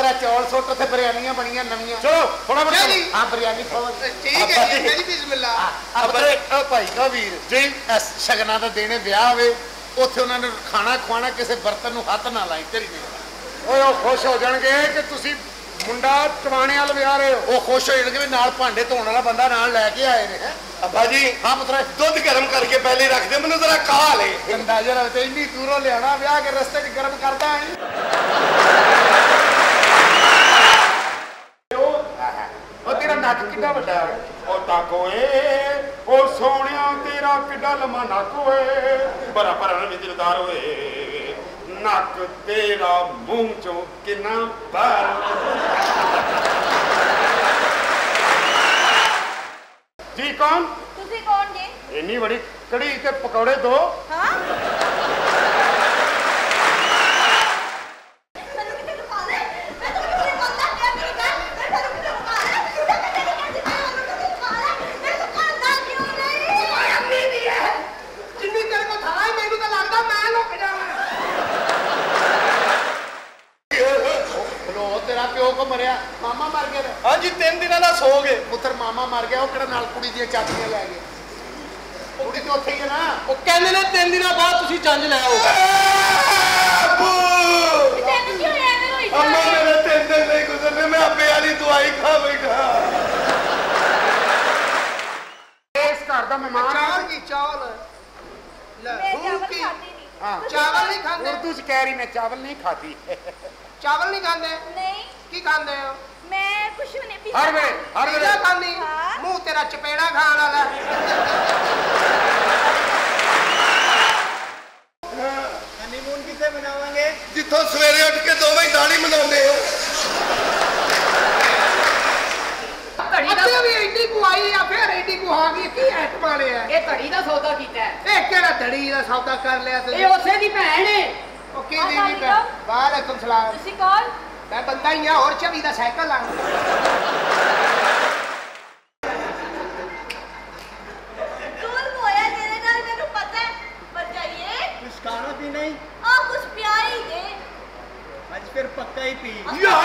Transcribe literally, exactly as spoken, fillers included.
है चौल सुट ते बिरयानियां बनियां नवियां चलो थोड़ा बता जी हां बिरयानी खाओ ठीक है जी मेरी बिस्मिल्लाह अब ओ भाई का वीर जी शगना दा देने ब्याह होवे उत्थे उन्होंने खाना खवाना किसी बर्तन नूं हत्थ ना लाई तेरी नहीं ओए ओ खुश हो जाणगे कि तुसी मुंडा टवाणे वाल विआह रहे हो वो खुश हो जाणगे भी नाल भांडे धोण वाला बंदा नाल लैके आए ने हैं अब्बा जी हाँ पुत्रा दुध गर्म करके पहले रख दे मैनू जरा कहा ले गंदा जरा ते इन्नी दूरों लियाना ब्याह के रस्ते च गर्म करदा है ओ तेरा नक किड्डा वड्डा है ओ ताको ए ओ सोहणिया तेरा किड्डा लम्मा नक होए बड़ा भरा विदिलदार होए नक तेरा मुंह चो किन्ना बाहर जी कौन तुसी कौन जी इन्नी बड़ी कड़ी ते पकौड़े दो हां मरिया मामा मर गया हाँ जी तीन दिन ना सो गए पुत्र मामा मर गया वो नाल कुड़ी दी चाचियां लै गए कुड़ी तो उत्थे ही है ना वो कहंदे ने तीन दिन बाद तुसी जंज ले आओ तैनू क्यों एवें होई अम्मा मेरे तीन दिन नहीं गुजरने मैं आपे वाली दवाई खा बैठा इस घर दा मेहमान चावल की चावल ले भूखी हां चावल नहीं खाते उर्दू च कह रही मैं चावल नहीं खाती चावल नहीं खाते नहीं की खाते हो मैं कुछ नहीं पिज़्ज़ा हर वे हर वे खानी मुंह तेरा चपेड़ा खान वाला हनीमून किथे मनावांगे जिथों सवेरे उठ के दोवें ही दाढ़ी मनाउंदे हो घड़ी दा भी एडी को आई या फिर एडी को आ गई की ऐट वाले है ए घड़ी दा सौदा कीता है ए केड़ा घड़ी दा सौदा कर लिया तू ए उसे दी भैन है ओ की दी दी भैन वालेकुम सलाम तुसी कौन मैं बंदा ही हां और छवि दा साइकिल आ दूर होया तेरे नाल मेनू पता है पर जाइए कुछ खाना भी नहीं आ कुछ पिया ही दे आज फिर पक्का ही पी या